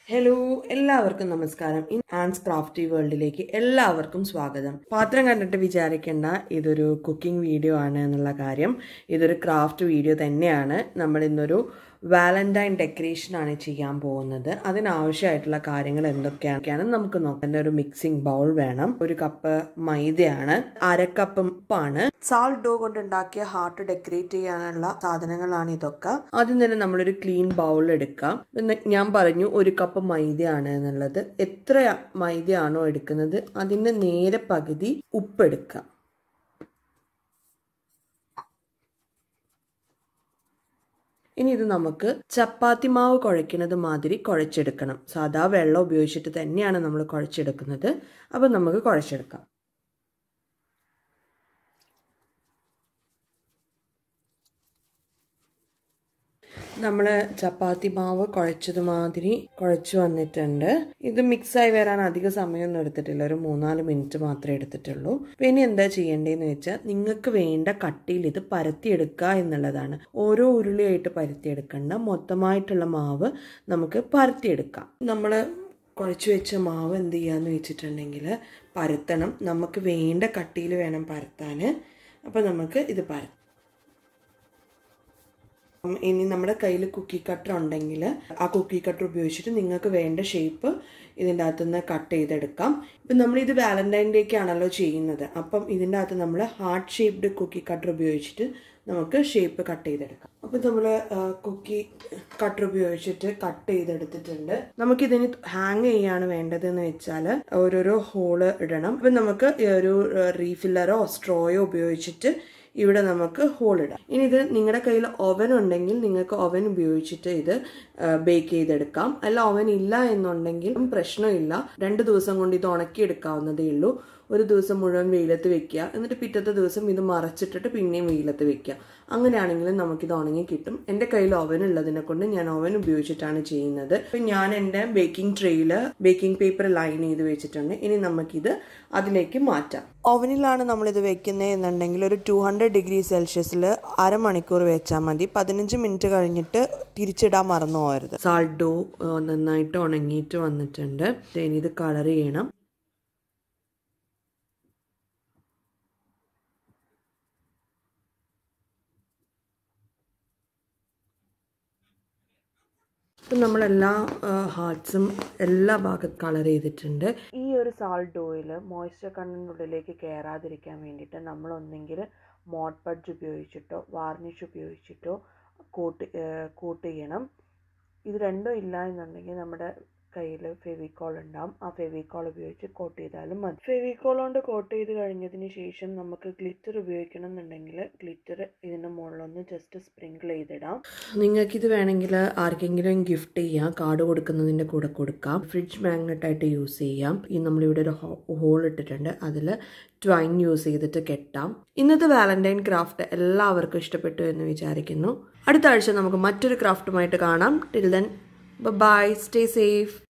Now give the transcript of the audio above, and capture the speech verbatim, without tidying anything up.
Hello എല്ലാവർക്കും നമസ്കാരം. In Ans crafty വേൾഡിലേക്ക് എല്ലാവർക്കും സ്വാഗതം. പാത്രം കണ്ടിട്ട് വിചാരിക്കേണ്ട ഇതൊരു കുക്കിംഗ് വീഡിയോ ആണ് എന്നുള്ള കാര്യം. ഇതൊരു ക്രാഫ്റ്റ് വീഡിയോ തന്നെയാണ്. നമ്മൾ ഇന്നൊരു വാലന്റൈൻ ഡെക്കറേഷൻ ആണ് ചെയ്യാൻ പോകുന്നത്. അതിനാവശ്യമായിട്ടുള്ള കാര്യങ്ങൾ എന്തൊക്കെയാണ് നമുക്ക് നോക്കാം. ഒരു മിക്സിംഗ് ബൗൾ വേണം, ഒരു കപ്പ് മൈദയാണ്, അര കപ്പ് ഉപ്പാണ്, സാൾട്ട് ഡോ കൊണ്ട് ഉണ്ടാക്കിയ ഹാർട്ട് ഡെക്കറേറ്റ് ചെയ്യാനുള്ള സാധനങ്ങളാണ് ഇതൊക്കെ. ആദ്യം തന്നെ നമ്മളൊരു ക്ലീൻ ബൗൾ എടുക്കാം. ഞാൻ പറഞ്ഞു ഒരു കപ്പ് മൈദയാണ് എന്നുള്ളത്. എത്ര മൈദയാണോ എടുക്കുന്നത് അതിന്റെ നേരെ പകുതി ഉപ്പ് എടുക്കാം. ഇനി ഇത് നമുക്ക് ചപ്പാത്തി മാവ് കുഴയ്ക്കുന്നത് മാതിരി കുഴച്ചെടുക്കണം. സാധാ വെള്ളം ഉപയോഗിച്ചിട്ട് തന്നെയാണ് നമ്മൾ കുഴച്ചെടുക്കുന്നത്. അപ്പം നമുക്ക് കുഴച്ചെടുക്കാം. നമ്മൾ ചപ്പാത്തി മാവ് കുഴച്ചത് മാതിരി കുഴച്ചു വന്നിട്ടുണ്ട്. ഇത് മിക്സായി വരാൻ അധിക സമയമൊന്നും എടുത്തിട്ടില്ല, ഒരു മൂന്നാല് മിനിറ്റ് മാത്രമേ എടുത്തിട്ടുള്ളൂ. ഇനി എന്താ ചെയ്യേണ്ടതെന്ന് വെച്ചാൽ നിങ്ങൾക്ക് വേണ്ട കട്ടിയിൽ ഇത് പരത്തിയെടുക്കുക എന്നുള്ളതാണ്. ഓരോ ഉരുളിയായിട്ട് പരത്തിയെടുക്കേണ്ട, മൊത്തമായിട്ടുള്ള മാവ് നമുക്ക് പരത്തിയെടുക്കാം. നമ്മൾ കുഴച്ചു വെച്ച മാവ് എന്ത് ചെയ്യാന്ന് വെച്ചിട്ടുണ്ടെങ്കിൽ പരത്തണം. നമുക്ക് വേണ്ട കട്ടിയിൽ വേണം പരത്താൻ. അപ്പം നമുക്ക് ഇത് പരത്താം. ഇനി നമ്മുടെ കയ്യിൽ കുക്കി കട്ടർ ഉണ്ടെങ്കിൽ ആ കുക്കി കട്ടർ ഉപയോഗിച്ചിട്ട് നിങ്ങൾക്ക് വേണ്ട ഷേപ്പ് ഇതിൻ്റെ അകത്തുനിന്ന് കട്ട് ചെയ്തെടുക്കാം. ഇപ്പം നമ്മളിത് വാലന്റൈൻ ഡേക്ക് ആണല്ലോ ചെയ്യുന്നത്. അപ്പം ഇതിൻ്റെ അകത്ത് നമ്മൾ ഹാർട്ട് ഷേപ്ഡ് കുക്കി കട്ടർ ഉപയോഗിച്ചിട്ട് നമുക്ക് ഷേപ്പ് കട്ട് ചെയ്തെടുക്കാം. അപ്പം നമ്മൾ കുക്കി കട്ടർ ഉപയോഗിച്ചിട്ട് കട്ട് ചെയ്തെടുത്തിട്ടുണ്ട്. നമുക്കിതിന് ഹാങ് ചെയ്യാണ് വേണ്ടതെന്ന് വെച്ചാൽ ഓരോരോ ഹോള് ഇടണം. അപ്പം നമുക്ക് ഒരു റീഫില്ലറോ സ്ട്രോയോ ഉപയോഗിച്ചിട്ട് ഇവിടെ നമുക്ക് ഹോൾ ഇടാം. ഇനി ഇത് നിങ്ങളുടെ കയ്യിൽ ഓവൻ ഉണ്ടെങ്കിൽ നിങ്ങൾക്ക് ഓവൻ ഉപയോഗിച്ചിട്ട് ഇത് ബേക്ക് ചെയ്തെടുക്കാം. അല്ല ഓവൻ ഇല്ല എന്നുണ്ടെങ്കിൽ പ്രശ്നമില്ല. രണ്ട് ദിവസം കൊണ്ട് ഇത് ഉണക്കിയെടുക്കാവുന്നതേ ഉള്ളൂ. ഒരു ദിവസം മുഴുവൻ വെയിലത്ത് വെക്കുക, എന്നിട്ട് പിറ്റത്തെ ദിവസം ഇത് മറച്ചിട്ടിട്ട് പിന്നെയും വെയിലത്ത് വെക്കുക. അങ്ങനെയാണെങ്കിലും നമുക്കിത് ഉണങ്ങി കിട്ടും. എൻ്റെ കയ്യിൽ ഓവൻ ഉള്ളതിനെ കൊണ്ട് ഞാൻ ഓവൻ ഉപയോഗിച്ചിട്ടാണ് ചെയ്യുന്നത്. അപ്പം ഞാൻ എൻ്റെ ബേക്കിംഗ് ട്രേയിൽ ബേക്കിംഗ് പേപ്പർ ലൈൻ ചെയ്ത് വെച്ചിട്ടുണ്ട്. ഇനി നമുക്കിത് അതിലേക്ക് മാറ്റാം. ഓവനിലാണ് നമ്മളിത് വെക്കുന്നത് എന്നുണ്ടെങ്കിൽ ഒരു ടു ഹൺഡ്രഡ് ഡിഗ്രി സെൽഷ്യസിൽ അരമണിക്കൂർ വെച്ചാൽ മതി. പതിനഞ്ച് മിനിറ്റ് കഴിഞ്ഞിട്ട് തിരിച്ചിടാൻ മറന്നു പോകരുത്. സാൾട്ട് ഡോ നന്നായിട്ട് ഉണങ്ങിയിട്ട് വന്നിട്ടുണ്ട്. ഇനി ഇത് കളർ ചെയ്യണം. ഇപ്പം നമ്മളെല്ലാ ഹാർട്ട്സും എല്ലാ ഭാഗത്ത് കളർ ചെയ്തിട്ടുണ്ട്. ഈ ഒരു സാൾട്ട് ഓയിൽ മോയ്സ്ചർ കണ്ണിനുള്ളിലേക്ക് കയറാതിരിക്കാൻ വേണ്ടിയിട്ട് നമ്മൾ ഒന്നെങ്കിൽ മോഡ് പഡ്ജ് ഉപയോഗിച്ചിട്ടോ വാർണിഷ് ഉപയോഗിച്ചിട്ടോ കോട്ട് കോട്ട് ചെയ്യണം. ഇത് രണ്ടും ഇല്ല എന്നുണ്ടെങ്കിൽ നമ്മുടെ കയ്യിൽ ഫെവിക്കോൾ ഉണ്ടാവും. ആ ഫെവിക്കോൾ ഉപയോഗിച്ച് കോട്ട് ചെയ്താലും മതി. ഫെവിക്കോൾ കൊണ്ട് കോട്ട് ചെയ്ത് കഴിഞ്ഞതിന് ശേഷം നമുക്ക് ഗ്ലിറ്റർ ഉപയോഗിക്കണം എന്നുണ്ടെങ്കിൽ ഗ്ലിറ്റർ ഇതിൻ്റെ മുകളിലൊന്ന് ജസ്റ്റ് സ്പ്രിങ്കിൾ ചെയ്തിടാം. നിങ്ങൾക്കിത് വേണമെങ്കിൽ ആർക്കെങ്കിലും ഗിഫ്റ്റ് ചെയ്യാം, കാർഡ് കൊടുക്കുന്നതിൻ്റെ കൂടെ കൊടുക്കാം. ഫ്രിഡ്ജ് മാഗ്നറ്റായിട്ട് യൂസ് ചെയ്യാം. ഈ നമ്മളിവിടെ ഒരു ഹോൾ ഇട്ടിട്ടുണ്ട്, അതിൽ ട്വൈൻ യൂസ് ചെയ്തിട്ട് കെട്ടാം. ഇന്നത്തെ വാലന്റൈൻ ക്രാഫ്റ്റ് എല്ലാവർക്കും ഇഷ്ടപ്പെട്ടു എന്ന് വിചാരിക്കുന്നു. അടുത്ത ആഴ്ച നമുക്ക് മറ്റൊരു ക്രാഫ്റ്റുമായിട്ട് കാണാം. Till then, bye bye, stay safe.